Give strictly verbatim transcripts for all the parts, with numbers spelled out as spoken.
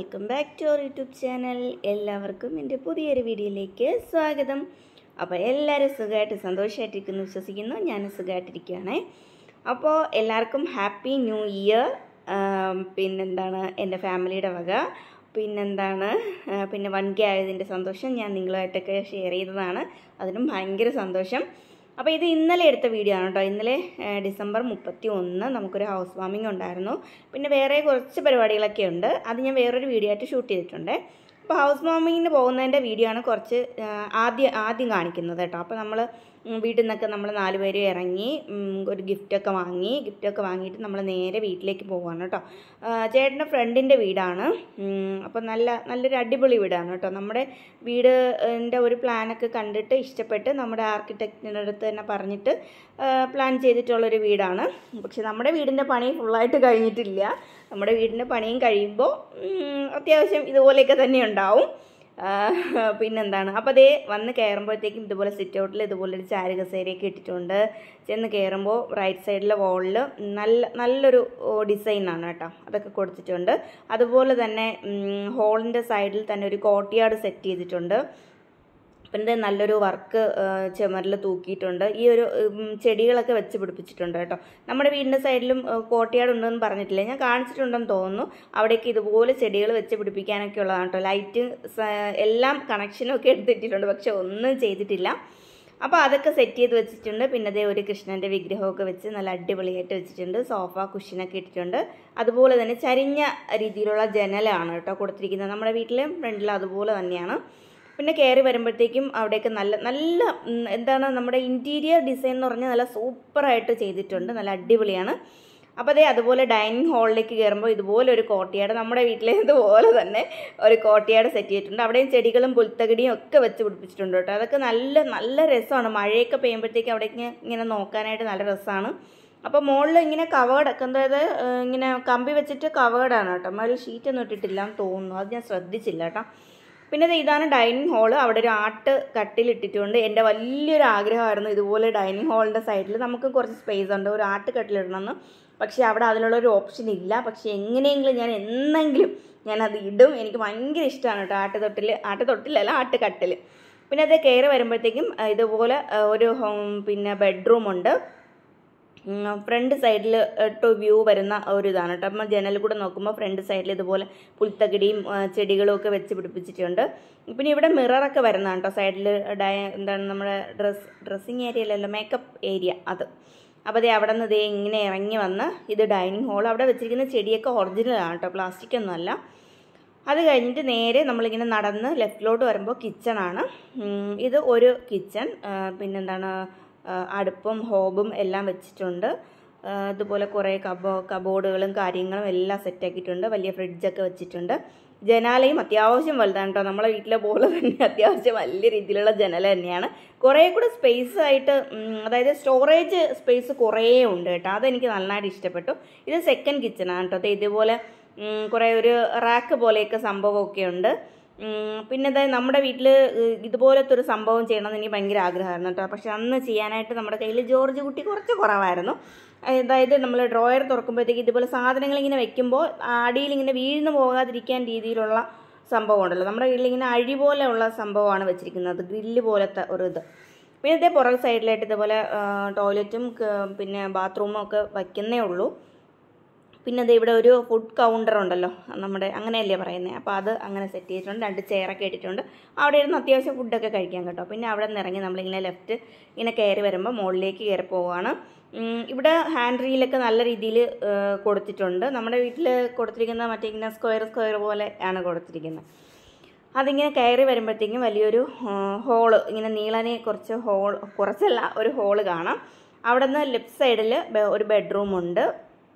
Welcome back to our YouTube channel. എല്ലാവർക്കും എൻ്റെ പുതിയൊരു വീഡിയോയിലേക്ക് സ്വാഗതം. അപ്പോൾ എല്ലാവരും സുഖമായിട്ട് സന്തോഷമായിട്ടിരിക്കുന്നു വിശ്വസിക്കുന്നു. ഞാൻ സുഖമായിട്ടിരിക്കുകയാണേ. അപ്പോൾ എല്ലാവർക്കും ഹാപ്പി ന്യൂ ഇയർ. പിന്നെന്താണ് എൻ്റെ ഫാമിലിയുടെ വക പിന്നെന്താണ് പിന്നെ വൺ കെ ആയതിൻ്റെ സന്തോഷം ഞാൻ നിങ്ങളുമായിട്ടൊക്കെ ഷെയർ ചെയ്തതാണ്. അതിനും ഭയങ്കര സന്തോഷം. അപ്പോൾ ഇത് ഇന്നലെ എടുത്ത വീഡിയോ ആണ് കേട്ടോ. ഇന്നലെ ഡിസംബർ മുപ്പത്തി ഒന്ന് നമുക്കൊരു ഹൗസ് വാമിംഗ് ഉണ്ടായിരുന്നു. പിന്നെ വേറെ കുറച്ച് പരിപാടികളൊക്കെ ഉണ്ട്. അത് ഞാൻ വേറൊരു വീഡിയോ ആയിട്ട് ഷൂട്ട് ചെയ്തിട്ടുണ്ട്. അപ്പോൾ ഹൗസ് വാമിങ്ങിന് പോകുന്നതിൻ്റെ വീഡിയോ ആണ് കുറച്ച് ആദ്യം ആദ്യം കാണിക്കുന്നത് കേട്ടോ. അപ്പോൾ നമ്മൾ വീട്ടിൽ നിന്നൊക്കെ നമ്മൾ നാല് പേര് ഇറങ്ങി ഒരു ഗിഫ്റ്റൊക്കെ വാങ്ങി ഗിഫ്റ്റൊക്കെ വാങ്ങിയിട്ട് നമ്മൾ നേരെ വീട്ടിലേക്ക് പോവുകയാണ് കേട്ടോ. ചേട്ടൻ്റെ ഫ്രണ്ടിൻ്റെ വീടാണ്. അപ്പോൾ നല്ല നല്ലൊരു അടിപൊളി വീടാണ് കേട്ടോ. നമ്മുടെ വീടിൻ്റെ ഒരു പ്ലാനൊക്കെ കണ്ടിട്ട് ഇഷ്ടപ്പെട്ട് നമ്മുടെ ആർക്കിടെക്റ്റിൻ്റെ അടുത്ത് തന്നെ പറഞ്ഞിട്ട് പ്ലാൻ ചെയ്തിട്ടുള്ളൊരു വീടാണ്. പക്ഷെ നമ്മുടെ വീടിൻ്റെ പണി ഫുള്ളായിട്ട് കഴിഞ്ഞിട്ടില്ല. നമ്മുടെ വീടിൻ്റെ പണിയും കഴിയുമ്പോൾ അത്യാവശ്യം ഇതുപോലെയൊക്കെ തന്നെ ഉണ്ടാവും. പിന്നെന്താണ്, അപ്പോൾ അതേ വന്ന് കയറുമ്പോഴത്തേക്കും ഇതുപോലെ സിറ്റ് ഔട്ടിൽ ഇതുപോലൊരു ചാരു കസേരയൊക്കെ ഇട്ടിട്ടുണ്ട്. ചെന്ന് കയറുമ്പോൾ റൈറ്റ് സൈഡിലെ വാളിൽ നല്ല നല്ലൊരു ഡിസൈനാണ് കേട്ടോ, അതൊക്കെ കൊടുത്തിട്ടുണ്ട്. അതുപോലെ തന്നെ ഹോളിൻ്റെ സൈഡിൽ തന്നെ ഒരു കോർട്ട്യാർഡ് സെറ്റ് ചെയ്തിട്ടുണ്ട്. പിന്നെ നല്ലൊരു വർക്ക് ചുമരിൽ തൂക്കിയിട്ടുണ്ട്. ഈ ഒരു ചെടികളൊക്കെ വെച്ച് പിടിപ്പിച്ചിട്ടുണ്ട് കേട്ടോ. നമ്മുടെ വീടിൻ്റെ സൈഡിലും കോർട്ട്യാർഡ് ഉണ്ടെന്ന് പറഞ്ഞിട്ടില്ല, ഞാൻ കാണിച്ചിട്ടുണ്ടെന്ന് തോന്നുന്നു. അവിടേക്ക് ഇതുപോലെ ചെടികൾ വെച്ച് പിടിപ്പിക്കാനൊക്കെ ഉള്ളതാണ് കേട്ടോ. ലൈറ്റ് എല്ലാം കണക്ഷനൊക്കെ എടുത്തിട്ടിട്ടുണ്ട്, പക്ഷെ ഒന്നും ചെയ്തിട്ടില്ല. അപ്പോൾ അതൊക്കെ സെറ്റ് ചെയ്ത് വെച്ചിട്ടുണ്ട്. പിന്നെ അതേ ഒരു കൃഷ്ണൻ്റെ വിഗ്രഹമൊക്കെ വെച്ച് നല്ല അടിപൊളിയായിട്ട് വെച്ചിട്ടുണ്ട്. സോഫ കുഷ്യനൊക്കെ ഇട്ടിട്ടുണ്ട്. അതുപോലെ തന്നെ ചരിഞ്ഞ രീതിയിലുള്ള ജനലാണ് കേട്ടോ കൊടുത്തിരിക്കുന്നത്. നമ്മുടെ വീട്ടിലെ ഫ്രണ്ടിൽ അതുപോലെ തന്നെയാണ്. പിന്നെ കയറി വരുമ്പോഴത്തേക്കും അവിടെയൊക്കെ നല്ല നല്ല എന്താണ് നമ്മുടെ ഇൻറ്റീരിയർ ഡിസൈൻ എന്ന് പറഞ്ഞാൽ നല്ല സൂപ്പറായിട്ട് ചെയ്തിട്ടുണ്ട്, നല്ല അടിപൊളിയാണ്. അപ്പോൾ അതേ അതുപോലെ ഡൈനിങ് ഹാളിലേക്ക് കയറുമ്പോൾ ഇതുപോലെ ഒരു കോർട്ട്യാർഡ് നമ്മുടെ വീട്ടിലെ ഇതുപോലെ തന്നെ ഒരു കോർട്ട്യാർഡ് സെറ്റ് ചെയ്തിട്ടുണ്ട്. അവിടെയും ചെടികളും പുൽത്തകിടിയും ഒക്കെ വെച്ച് പിടിപ്പിച്ചിട്ടുണ്ട് കേട്ടോ. അതൊക്കെ നല്ല നല്ല രസമാണ്. മഴയൊക്കെ പെയ്യുമ്പോഴത്തേക്കും അവിടേക്ക് ഇങ്ങനെ നോക്കാനായിട്ട് നല്ല രസമാണ്. അപ്പോൾ മുകളിൽ ഇങ്ങനെ കവേർഡ്, അതായത് ഇങ്ങനെ കമ്പി വെച്ചിട്ട് കവേർഡാണ് കേട്ടോ. മുകളിൽ ഷീറ്റൊന്നും ഇട്ടിട്ടില്ല എന്ന് തോന്നുന്നു, അത് ഞാൻ ശ്രദ്ധിച്ചില്ല കേട്ടോ. പിന്നെ ഇതാണ് ഡൈനിങ് ഹാള്. അവിടെ ഒരു ആട്ട് കട്ടിലിട്ടിട്ടുണ്ട്. എൻ്റെ വലിയൊരു ആഗ്രഹമായിരുന്നു ഇതുപോലെ ഡൈനിങ് ഹാളിൻ്റെ സൈഡിൽ നമുക്ക് കുറച്ച് സ്പേസ് ഉണ്ട്, ഒരു ആട്ട് കട്ടിലിടണമെന്ന്. പക്ഷേ അവിടെ അതിനുള്ളൊരു ഓപ്ഷൻ ഇല്ല. പക്ഷേ എങ്ങനെയെങ്കിലും ഞാൻ എന്നെങ്കിലും ഞാനത് ഇടും. എനിക്ക് ഭയങ്കര ഇഷ്ടമാണ് കേട്ടോ ആട്ട് തൊട്ടിൽ ആട്ട് തൊട്ടിലല്ല ആട്ട് കട്ടിൽ. പിന്നെ അത് കയറി വരുമ്പോഴത്തേക്കും ഇതുപോലെ ഒരു പിന്നെ ബെഡ്റൂമുണ്ട്. ഫ്രണ്ട് സൈഡിൽ ടു വ്യൂ വരുന്ന ഒരു ഇതാണ് കേട്ടോ. അപ്പം ജനലിൽ കൂടെ നോക്കുമ്പോൾ ഫ്രണ്ട് സൈഡിൽ ഇതുപോലെ പുൽത്തകിടിയും ചെടികളും ഒക്കെ വെച്ച് പിടിപ്പിച്ചിട്ടുണ്ട്. പിന്നെ ഇവിടെ മിററൊക്കെ വരുന്നതാണ് കേട്ടോ സൈഡിൽ. ഡയ എന്താണ് നമ്മുടെ ഡ്രസ് ഡ്രസ്സിങ് ഏരിയ അല്ലല്ലോ, മേക്കപ്പ് ഏരിയ അത്. അപ്പോൾ അതേ അവിടെ നിന്ന് ഇതേ ഇങ്ങനെ ഇറങ്ങി വന്ന് ഇത് ഡൈനിങ് ഹോൾ. അവിടെ വെച്ചിരിക്കുന്ന ചെടിയൊക്കെ ഒറിജിനലാണ് കേട്ടോ, പ്ലാസ്റ്റിക് ഒന്നുമല്ല. അത് കഴിഞ്ഞിട്ട് നേരെ നമ്മളിങ്ങനെ നടന്ന് ലെഫ്റ്റിലോട്ട് വരുമ്പോൾ കിച്ചണാണ്. ഇത് ഒരു കിച്ചൺ. പിന്നെന്താണ് അടുപ്പും ഹോബും എല്ലാം വെച്ചിട്ടുണ്ട്. ഇതുപോലെ കുറേ കബോ കബോർഡുകളും കാര്യങ്ങളും എല്ലാം സെറ്റാക്കിയിട്ടുണ്ട്. വലിയ ഫ്രിഡ്ജൊക്കെ വെച്ചിട്ടുണ്ട്. ജനാലയും അത്യാവശ്യം വലുതാണ് കേട്ടോ. നമ്മളെ വീട്ടിലെ പോലെ തന്നെ അത്യാവശ്യം വലിയ രീതിയിലുള്ള ജനല തന്നെയാണ്. കുറേ കൂടെ സ്പേസ് ആയിട്ട്, അതായത് സ്റ്റോറേജ് സ്പേസ് കുറേ ഉണ്ട് കേട്ടോ. അതെനിക്ക് നന്നായിട്ട് ഇഷ്ടപ്പെട്ടു. ഇത് സെക്കൻഡ് കിച്ചണാണ് കേട്ടോ. ഇതുപോലെ കുറേ ഒരു റാക്ക് പോലെയൊക്കെ സംഭവമൊക്കെ ഉണ്ട്. പിന്നെ അതായത് നമ്മുടെ വീട്ടിൽ ഇതുപോലത്തെ ഒരു സംഭവം ചെയ്യണമെന്ന് എനിക്ക് ഭയങ്കര ആഗ്രഹമായിരുന്നു കേട്ടോ. പക്ഷെ അന്ന് ചെയ്യാനായിട്ട് നമ്മുടെ കയ്യിൽ ജോർജ് കുട്ടി കുറച്ച് കുറവായിരുന്നു. അതായത് നമ്മൾ ഡ്രോയർ തുറക്കുമ്പോഴത്തേക്ക് ഇതുപോലെ സാധനങ്ങൾ ഇങ്ങനെ വെക്കുമ്പോൾ അടിയിൽ ഇങ്ങനെ വീഴ്ന്നു പോകാതിരിക്കാൻ രീതിയിലുള്ള സംഭവം ഉണ്ടല്ലോ. നമ്മുടെ വീട്ടിൽ ഇങ്ങനെ അഴി പോലെയുള്ള സംഭവമാണ് വെച്ചിരിക്കുന്നത്, ഗ്രില്ല് പോലത്തെ ഒരു ഇത്. പിന്നെ ഇതേ പുറകെ സൈഡിലായിട്ട് ഇതുപോലെ ടോയ്ലറ്റും പിന്നെ ബാത്റൂമും ഒക്കെ വയ്ക്കുന്നേ ഉള്ളൂ. പിന്നെ അത് ഇവിടെ ഒരു ഫുഡ് കൗണ്ടർ ഉണ്ടല്ലോ നമ്മുടെ, അങ്ങനെയല്ലേ പറയുന്നത്. അപ്പോൾ അത് അങ്ങനെ സെറ്റ് ചെയ്തിട്ടുണ്ട്. രണ്ട് ചെയറൊക്കെ ഇട്ടിട്ടുണ്ട്. അവിടെ ഇരുന്ന് അത്യാവശ്യം ഫുഡൊക്കെ കഴിക്കാൻ കേട്ടോ. പിന്നെ അവിടെ നിന്ന് ഇറങ്ങി നമ്മളിങ്ങനെ ലെഫ്റ്റ് ഇങ്ങനെ കയറി വരുമ്പോൾ മുകളിലേക്ക് കയറി പോവുകയാണ്. ഇവിടെ ഹാൻഡ് റീലൊക്കെ നല്ല രീതിയിൽ കൊടുത്തിട്ടുണ്ട്. നമ്മുടെ വീട്ടിൽ കൊടുത്തിരിക്കുന്ന മറ്റേ ഇങ്ങനെ സ്ക്വയർ സ്ക്വയർ പോലെ ആണ് കൊടുത്തിരിക്കുന്നത്. അതിങ്ങനെ കയറി വരുമ്പോഴത്തേക്കും വലിയൊരു ഹോള്, ഇങ്ങനെ നീളനെ കുറച്ച് ഹോൾ കുറച്ചല്ല ഒരു ഹോള് കാണാം. അവിടെ നിന്ന് ലെഫ്റ്റ് സൈഡിൽ ഒരു ബെഡ്റൂമുണ്ട്.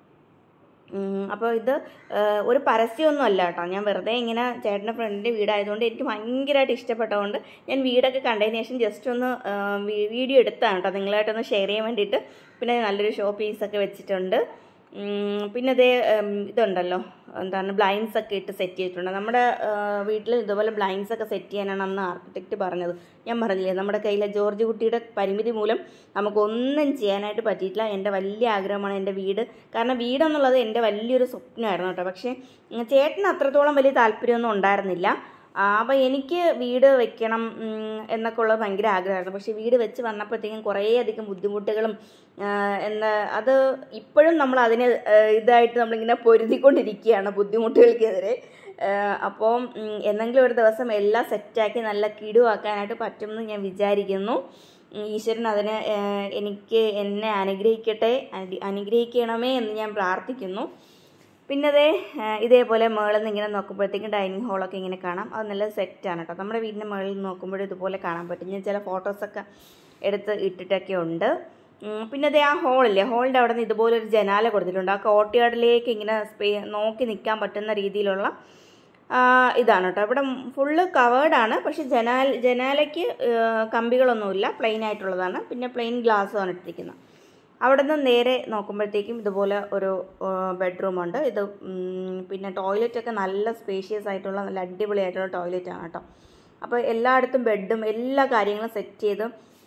അപ്പോൾ ഇത് ഒരു പരസ്യമൊന്നും അല്ല കേട്ടോ. ഞാൻ വെറുതെ ഇങ്ങനെ ചേട്ടൻ്റെ ഫ്രണ്ടിൻ്റെ വീടായതുകൊണ്ട് എനിക്ക് ഭയങ്കരമായിട്ട് ഇഷ്ടപ്പെട്ടതുകൊണ്ട് ഞാൻ വീടൊക്കെ കണ്ടതിന് ശേഷം ജസ്റ്റ് ഒന്ന് വീഡിയോ എടുത്താണ് കേട്ടോ നിങ്ങളായിട്ടൊന്ന് ഷെയർ ചെയ്യാൻ വേണ്ടിയിട്ട്. പിന്നെ നല്ലൊരു ഷോ പീസൊക്കെ വെച്ചിട്ടുണ്ട്. പിന്നെ അതേ ഇതുണ്ടല്ലോ എന്താണ് ബ്ലൈൻഡ്സ് ഒക്കെ ഇട്ട് സെറ്റ് ചെയ്തിട്ടുണ്ട്. നമ്മുടെ വീട്ടിൽ ഇതുപോലെ ബ്ലൈൻഡ്സ് ഒക്കെ സെറ്റ് ചെയ്യാനാണ് അന്ന് ആർക്കിടെക്റ്റ് പറഞ്ഞത്. ഞാൻ പറഞ്ഞില്ലേ നമ്മുടെ കയ്യിലെ ജോർജ് കുട്ടിയുടെ പരിമിതി മൂലം നമുക്കൊന്നും ചെയ്യാനായിട്ട് പറ്റിയിട്ടില്ല. എൻ്റെ വലിയ ആഗ്രഹമാണ് എൻ്റെ വീട്. കാരണം വീടെന്നുള്ളത് എൻ്റെ വലിയൊരു സ്വപ്നമായിരുന്നു കേട്ടോ. പക്ഷേ ചേട്ടന് അത്രത്തോളം വലിയ താല്പര്യമൊന്നും ഉണ്ടായിരുന്നില്ല. അപ്പോൾ എനിക്ക് വീട് വെക്കണം എന്നൊക്കെ ഉള്ളത് ഭയങ്കര ആഗ്രഹമായിരുന്നു. പക്ഷേ വീട് വെച്ച് വന്നപ്പോഴത്തേക്കും കുറേയധികം ബുദ്ധിമുട്ടുകളും എന്താ അത് ഇപ്പോഴും നമ്മൾ അതിന് ഇതായിട്ട് നമ്മളിങ്ങനെ പൊരുതിക്കൊണ്ടിരിക്കുകയാണ് ബുദ്ധിമുട്ടുകൾക്കെതിരെ. അപ്പോൾ എന്തെങ്കിലും ഒരു ദിവസം എല്ലാം സെറ്റാക്കി നല്ല കിടുവാക്കാനായിട്ട് പറ്റുമെന്ന് ഞാൻ വിചാരിക്കുന്നു. ഈശ്വരൻ അതിന് എനിക്ക് എന്നെ അനുഗ്രഹിക്കട്ടെ അനുഗ്രഹിക്കണമേ എന്ന് ഞാൻ പ്രാർത്ഥിക്കുന്നു. പിന്നെ അതേ ഇതേപോലെ മുകളിൽ നിന്ന് ഇങ്ങനെ നോക്കുമ്പോഴത്തേക്കും ഡൈനിങ് ഹാളൊക്കെ ഇങ്ങനെ കാണാം. അത് നല്ല സെറ്റാണ് കേട്ടോ. നമ്മുടെ വീടിൻ്റെ മുകളിൽ നോക്കുമ്പോഴും ഇതുപോലെ കാണാൻ പറ്റും. ഞാൻ ചില ഫോട്ടോസൊക്കെ എടുത്ത് ഇട്ടിട്ടൊക്കെ ഉണ്ട്. പിന്നെ അതേ ആ ഹോളില്ലേ ഹോളിൻ്റെ അവിടെ നിന്ന് ഇതുപോലെ ഒരു ജനാല കൊടുത്തിട്ടുണ്ട്. ആ കോർട്ട്യാർഡിലേക്ക് ഇങ്ങനെ സ്പേ നോക്കി നിൽക്കാൻ പറ്റുന്ന രീതിയിലുള്ള ഇതാണ് കേട്ടോ. ഇവിടെ ഫുള്ള് കവേർഡാണ്. പക്ഷേ ജനാൽ ജനാലയ്ക്ക് കമ്പികളൊന്നുമില്ല, പ്ലെയിൻ ആയിട്ടുള്ളതാണ്. പിന്നെ പ്ലെയിൻ ഗ്ലാസ്സാണ് ഇട്ടിരിക്കുന്നത്. അവിടെ നിന്ന് നേരെ നോക്കുമ്പോഴത്തേക്കും ഇതുപോലെ ഒരു ബെഡ്റൂമുണ്ട്. ഇത് പിന്നെ ടോയ്ലറ്റൊക്കെ നല്ല സ്പേഷ്യസ് ആയിട്ടുള്ള നല്ല അടിപൊളിയായിട്ടുള്ള ടോയ്ലറ്റാണ് കേട്ടോ. അപ്പോൾ എല്ലായിടത്തും ബെഡും എല്ലാ കാര്യങ്ങളും സെറ്റ് ചെയ്ത്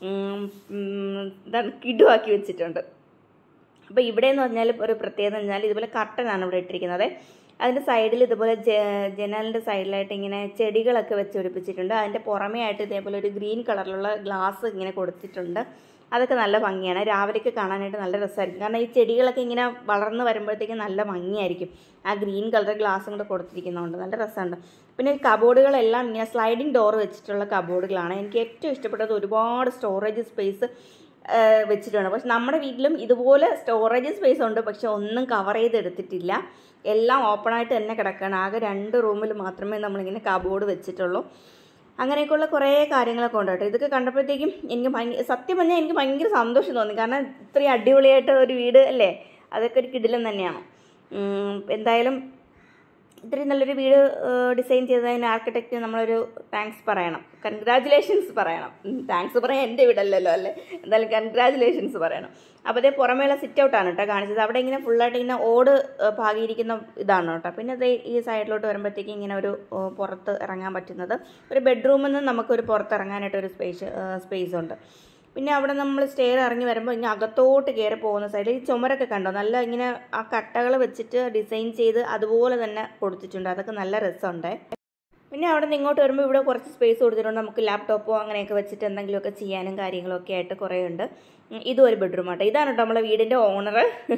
എന്താണ് കിടുവാക്കി വെച്ചിട്ടുണ്ട്. അപ്പോൾ ഇവിടെ എന്ന് പറഞ്ഞാൽ ഒരു പ്രത്യേകത എന്ന് പറഞ്ഞാൽ ഇതുപോലെ കർട്ടനാണ് ഇവിടെ ഇട്ടിരിക്കുന്നത്. അതിൻ്റെ സൈഡിൽ ഇതുപോലെ ജ ജനലിൻ്റെ സൈഡിലായിട്ട് ഇങ്ങനെ ചെടികളൊക്കെ വെച്ച് പിടിപ്പിച്ചിട്ടുണ്ട്. അതിൻ്റെ പുറമേ ആയിട്ട് ഇതേപോലെ ഒരു ഗ്രീൻ കളറിലുള്ള ഗ്ലാസ് ഇങ്ങനെ കൊടുത്തിട്ടുണ്ട്. അതൊക്കെ നല്ല ഭംഗിയാണ്. രാവിലെയൊക്കെ കാണാനായിട്ട് നല്ല രസമായിരിക്കും. കാരണം ഈ ചെടികളൊക്കെ ഇങ്ങനെ വളർന്ന് വരുമ്പോഴത്തേക്കും നല്ല ഭംഗിയായിരിക്കും. ആ ഗ്രീൻ കളർ ഗ്ലാസും കൂടെ കൊടുത്തിരിക്കുന്നതുകൊണ്ട് നല്ല രസമുണ്ട്. പിന്നെ കബോർഡുകളെല്ലാം ഇങ്ങനെ സ്ലൈഡിങ് ഡോർ വെച്ചിട്ടുള്ള കബോർഡുകളാണ്. എനിക്ക് ഏറ്റവും ഇഷ്ടപ്പെട്ടത് ഒരുപാട് സ്റ്റോറേജ് സ്പേസ് വെച്ചിട്ടുണ്ട്. പക്ഷെ നമ്മുടെ വീട്ടിലും ഇതുപോലെ സ്റ്റോറേജ് സ്പേസ് ഉണ്ട്. പക്ഷെ ഒന്നും കവർ ചെയ്തെടുത്തിട്ടില്ല. എല്ലാം ഓപ്പണായിട്ട് തന്നെ കിടക്കുകയാണ്. ആകെ രണ്ട് റൂമിൽ മാത്രമേ നമ്മളിങ്ങനെ കബോർഡ് വെച്ചിട്ടുള്ളൂ. അങ്ങനെയൊക്കെയുള്ള കുറേ കാര്യങ്ങളൊക്കെ ഉണ്ട് കേട്ടോ. ഇതൊക്കെ കണ്ടപ്പോഴത്തേക്കും എനിക്ക് ഭയങ്കര സത്യം പറഞ്ഞാൽ എനിക്ക് ഭയങ്കര സന്തോഷം തോന്നി. കാരണം ഇത്രയും അടിപൊളിയായിട്ട് ഒരു വീട് അല്ലേ, അതൊക്കെ ഒരു കിടിലം തന്നെയാണ്. എന്തായാലും ഇത്രയും നല്ലൊരു വീട് ഡിസൈൻ ചെയ്തതിന് ആർക്കിടെക്റ്റിന് നമ്മളൊരു താങ്ക്സ് പറയണം, കൺഗ്രാജുലേഷൻസ് പറയണം. താങ്ക്സ് പറയാൻ എൻ്റെ വീടല്ലല്ലോ അല്ലേ, എന്തായാലും കൺഗ്രാജുലേഷൻസ് പറയണം. അപ്പോൾ അതേ പുറമേയുള്ള സിറ്റ് ഔട്ടാണ് കേട്ടോ കാണിച്ചത്. അവിടെ ഇങ്ങനെ ഫുള്ളായിട്ട് ഇങ്ങനെ ഓട് പാകിയിരിക്കുന്ന ഇതാണ് കേട്ടോ. പിന്നെ അതേ ഈ സൈഡിലോട്ട് വരുമ്പോഴത്തേക്കും ഇങ്ങനെ ഒരു പുറത്ത് ഇറങ്ങാൻ പറ്റുന്നത് ഒരു ബെഡ്റൂമിൽ നിന്ന് നമുക്കൊരു പുറത്തിറങ്ങാനായിട്ടൊരു സ്പേസ് സ്പേസ് ഉണ്ട്. പിന്നെ അവിടെ നമ്മൾ സ്റ്റെയർ ഇറങ്ങി വരുമ്പോൾ ഇങ്ങനെ അകത്തോട്ട് കയറി പോകുന്ന സൈഡിൽ ഈ ചുമരൊക്കെ കണ്ടോ, നല്ല ഇങ്ങനെ ആ കട്ടകൾ വെച്ചിട്ട് ഡിസൈൻ ചെയ്ത് അതുപോലെ തന്നെ കൊടുത്തിട്ടുണ്ട്. അതൊക്കെ നല്ല രസമുണ്ട്. പിന്നെ അവിടെ നിന്ന് ഇങ്ങോട്ട് വരുമ്പോൾ ഇവിടെ കുറച്ച് സ്പേസ് കൊടുത്തിട്ടുണ്ട്. നമുക്ക് ലാപ്ടോപ്പോ അങ്ങനെയൊക്കെ വെച്ചിട്ട് എന്തെങ്കിലുമൊക്കെ ചെയ്യാനും കാര്യങ്ങളൊക്കെ ആയിട്ട് കുറേ ഉണ്ട്. ഇതും ഒരു ബെഡ്റൂം ആട്ടോ. ഇതാണ് കേട്ടോ നമ്മളെ വീടിൻ്റെ ഓണർ.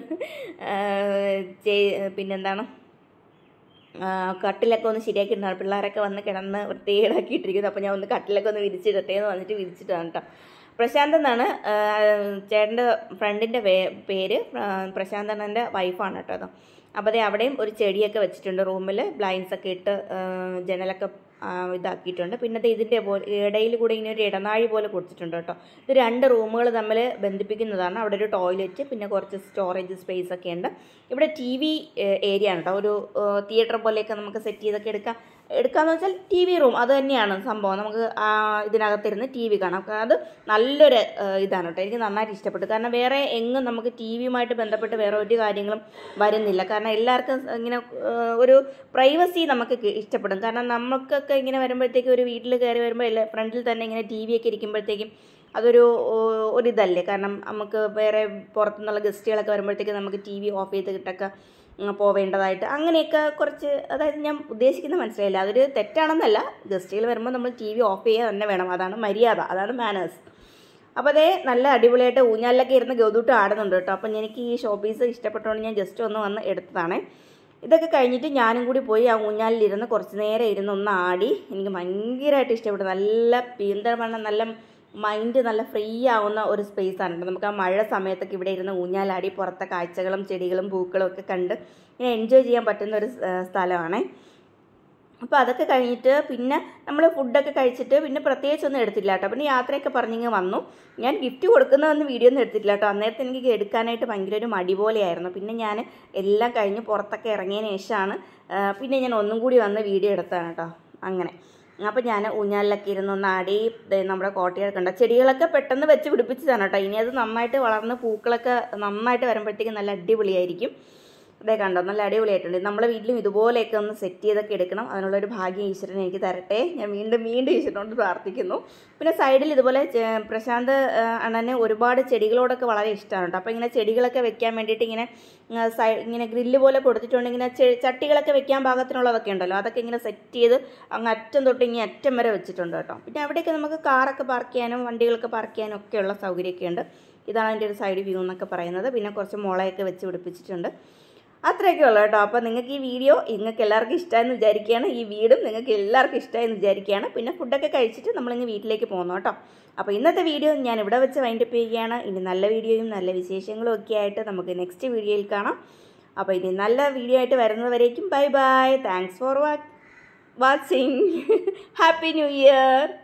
പിന്നെന്താണ് കട്ടിലൊക്കെ ഒന്ന് ശരിയാക്കിയിട്ടാണ്. പിള്ളേരൊക്കെ വന്ന് കിടന്ന് വൃത്തികേടാക്കിയിട്ടിരിക്കുന്നത്. അപ്പോൾ ഞാൻ ഒന്ന് കട്ടിലൊക്കെ ഒന്ന് വിരിച്ചിടട്ടെ എന്ന് വന്നിട്ട് വിരിച്ചിട്ടാണ് കേട്ടോ. പ്രശാന്ത് എന്നാണ് ചേട്ടൻ്റെ ഫ്രണ്ടിൻ്റെ പേര്. പ്രശാന്തണ്ണൻ്റെ വൈഫാണ് കേട്ടോ അത്. അപ്പോൾ അതേ അവിടെയും ഒരു ചെടിയൊക്കെ വെച്ചിട്ടുണ്ട്. റൂമിൽ ബ്ലൈൻഡ്സൊക്കെ ഇട്ട് ജനലൊക്കെ ഇതാക്കിയിട്ടുണ്ട്. പിന്നെ അത് ഇതിൻ്റെ പോലെ ഇടയിൽ കൂടെ ഇങ്ങനെ ഒരു ഇടനാഴി പോലെ കൊടുത്തിട്ടുണ്ട് കേട്ടോ. ഇത് രണ്ട് റൂമുകൾ തമ്മിൽ ബന്ധിപ്പിക്കുന്നതാണ്. അവിടെ ഒരു ടോയ്ലറ്റ് പിന്നെ കുറച്ച് സ്റ്റോറേജ് സ്പേസ് ഒക്കെ ഉണ്ട്. ഇവിടെ ടി വി ഏരിയ ആണ് കേട്ടോ. ഒരു തിയേറ്റർ പോലെയൊക്കെ നമുക്ക് സെറ്റ് ചെയ്തൊക്കെ എടുക്കാം. എടുക്കാമെന്ന് വെച്ചാൽ ടി വി റൂം അത് തന്നെയാണ് സംഭവം. നമുക്ക് ഇതിനകത്തിരുന്ന് ടി വി കാണാം. അത് നല്ലൊരു ഇതാണ് കേട്ടോ. എനിക്ക് നന്നായിട്ട് ഇഷ്ടപ്പെട്ടു. കാരണം വേറെ എങ്ങും നമുക്ക് ടി വിയുമായിട്ട് ബന്ധപ്പെട്ട് വേറെ ഒരു കാര്യങ്ങളും വരുന്നില്ല. കാരണം എല്ലാവർക്കും ഇങ്ങനെ ഒരു പ്രൈവസി നമുക്ക് ഇഷ്ടപ്പെടും. കാരണം നമുക്കൊക്കെ ഇങ്ങനെ വരുമ്പോഴത്തേക്കും ഒരു വീട്ടിൽ കയറി വരുമ്പോൾ എല്ലാ ഫ്രണ്ടിൽ തന്നെ ഇങ്ങനെ ടി വി ഒക്കെ ഇരിക്കുമ്പോഴത്തേക്കും അതൊരു ഒരിതല്ലേ. കാരണം നമുക്ക് വേറെ പുറത്തുനിന്നുള്ള ഗസ്റ്റുകളൊക്കെ വരുമ്പോഴത്തേക്കും നമുക്ക് ടി വി ഓഫ് ചെയ്തിട്ടൊക്കെ പോവേണ്ടതായിട്ട് അങ്ങനെയൊക്കെ കുറച്ച്, അതായത് ഞാൻ ഉദ്ദേശിക്കുന്നത് മനസ്സിലായില്ല. അതൊരു തെറ്റാണെന്നല്ല. ഗസ്റ്റുകൾ വരുമ്പോൾ നമ്മൾ ടി വി ഓഫ് ചെയ്യുക തന്നെ വേണം. അതാണ് മര്യാദ, അതാണ് മാനേഴ്സ്. അപ്പോൾ അതേ നല്ല അടിപൊളിയായിട്ട് ഊഞ്ഞാലിലൊക്കെ ഇരുന്ന് ഗൗതൂട്ട് ആടുന്നുണ്ട് കേട്ടോ. അപ്പം എനിക്ക് ഈ ഷോ പീസ് ഇഷ്ടപ്പെട്ടുകൊണ്ട് ഞാൻ ജസ്റ്റ് ഒന്ന് വന്ന് എടുത്തതാണ്. ഇതൊക്കെ കഴിഞ്ഞിട്ട് ഞാനും കൂടി പോയി ആ ഊഞ്ഞാലിലിരുന്ന് കുറച്ച് നേരം ഇരുന്ന് ഒന്ന് ആടി. എനിക്ക് ഭയങ്കരമായിട്ട് ഇഷ്ടപ്പെട്ടു. നല്ല എന്താ പറയുക, നല്ല മൈൻഡ് നല്ല ഫ്രീ ആവുന്ന ഒരു സ്പേസാണ്. നമുക്ക് ആ മഴ സമയത്തൊക്കെ ഇവിടെ ഇരുന്ന് ഊഞ്ഞാലാടി പുറത്തെ കാഴ്ചകളും ചെടികളും പൂക്കളും ഒക്കെ കണ്ട് ഇങ്ങനെ എൻജോയ് ചെയ്യാൻ പറ്റുന്ന ഒരു സ്ഥലമാണ്. അപ്പോൾ അതൊക്കെ കഴിഞ്ഞിട്ട് പിന്നെ നമ്മൾ ഫുഡൊക്കെ കഴിച്ചിട്ട് പിന്നെ പ്രത്യേകിച്ചൊന്നും എടുത്തില്ല കേട്ടോ. പിന്നെ യാത്രയൊക്കെ പറഞ്ഞിങ്ങ് വന്നു. ഞാൻ ഗിഫ്റ്റ് കൊടുക്കുന്നതൊന്നും വീഡിയോ ഒന്നും എടുത്തില്ല കേട്ടോ. അന്നേരത്തെ എനിക്ക് എടുക്കാനായിട്ട് ഭയങ്കര ഒരു മടി പോലെയായിരുന്നു. പിന്നെ ഞാൻ എല്ലാം കഴിഞ്ഞ് പുറത്തൊക്കെ ഇറങ്ങിയതിന് ശേഷമാണ് പിന്നെ ഞാൻ ഒന്നും കൂടി വന്ന് വീഡിയോ എടുത്തതാണ് കേട്ടോ. അങ്ങനെ അപ്പോൾ ഞാൻ ഊഞ്ഞാലിലൊക്കെ ഇരുന്നൊന്ന് ആടി. നമ്മുടെ കോട്ടയൊക്കെ ഉണ്ട്. ചെടികളൊക്കെ പെട്ടെന്ന് വെച്ച് പിടിപ്പിച്ചതാണ് കേട്ടോ. ഇനി അത് നന്നായിട്ട് വളർന്ന് പൂക്കളൊക്കെ നന്നായിട്ട് വരുമ്പോഴത്തേക്കും നല്ല അടിപൊളിയായിരിക്കും. അതേ കണ്ടോ, നല്ല അടിപൊളിയായിട്ടുണ്ട്. നമ്മളെ വീട്ടിലും ഇതുപോലെയൊക്കെ ഒന്ന് സെറ്റ് ചെയ്തൊക്കെ എടുക്കണം. അതിനുള്ളൊരു ഭാഗ്യം ഈശ്വരൻ എനിക്ക് തരട്ടെ. ഞാൻ വീണ്ടും വീണ്ടും ഈശ്വരനോട് പ്രാർത്ഥിക്കുന്നു. പിന്നെ സൈഡിൽ ഇതുപോലെ പ്രശാന്ത് അണ്ണന് ഒരുപാട് ചെടികളോടൊക്കെ വളരെ ഇഷ്ടമാണ് കേട്ടോ. അപ്പോൾ ഇങ്ങനെ ചെടികളൊക്കെ വെക്കാൻ വേണ്ടിയിട്ട് ഇങ്ങനെ സൈ ഇങ്ങനെ ഗ്രില്ല് പോലെ കൊടുത്തിട്ടുണ്ട്. ഇങ്ങനെ ചട്ടികളൊക്കെ വെക്കാൻ പാകത്തിനുള്ളതൊക്കെ ഉണ്ടല്ലോ, അതൊക്കെ ഇങ്ങനെ സെറ്റ് ചെയ്ത് അങ്ങ് അറ്റം തൊട്ട് ഇങ്ങനെ അറ്റം വരെ വെച്ചിട്ടുണ്ട് കേട്ടോ. പിന്നെ അവിടെയൊക്കെ നമുക്ക് കാറൊക്കെ പാർക്ക് ചെയ്യാനും വണ്ടികളൊക്കെ പാർക്ക് ചെയ്യാനും ഒക്കെയുള്ള സൗകര്യമൊക്കെ ഉണ്ട്. ഇതാണ് അതിൻ്റെ ഒരു സൈഡ് വ്യൂ എന്നൊക്കെ പറയുന്നത്. പിന്നെ കുറച്ച് മുളയൊക്കെ വെച്ച് പിടിപ്പിച്ചിട്ടുണ്ട്. അത്രയൊക്കെ ഉള്ളൂ കേട്ടോ. അപ്പോൾ നിങ്ങൾക്ക് ഈ വീഡിയോ നിങ്ങൾക്ക് എല്ലാവർക്കും ഇഷ്ടമായെന്ന് വിചാരിക്കുകയാണ്. ഈ വീടും നിങ്ങൾക്ക് എല്ലാവർക്കും ഇഷ്ടമായെന്ന് വിചാരിക്കുകയാണ്. പിന്നെ ഫുഡൊക്കെ കഴിച്ചിട്ട് നമ്മളിങ്ങ് വീട്ടിലേക്ക് പോകുന്നു കേട്ടോ. അപ്പോൾ ഇന്നത്തെ വീഡിയോ ഞാൻ ഇവിടെ വെച്ച് വൈൻഡപ്പ് ചെയ്യുകയാണ്. ഇനി നല്ല വീഡിയോയും നല്ല വിശേഷങ്ങളും ഒക്കെ ആയിട്ട് നമുക്ക് നെക്സ്റ്റ് വീഡിയോയിൽ കാണാം. അപ്പോൾ ഇനി നല്ല വീഡിയോ ആയിട്ട് വരുന്നവരേക്കും bye bye. Thanks for watching. Happy new year.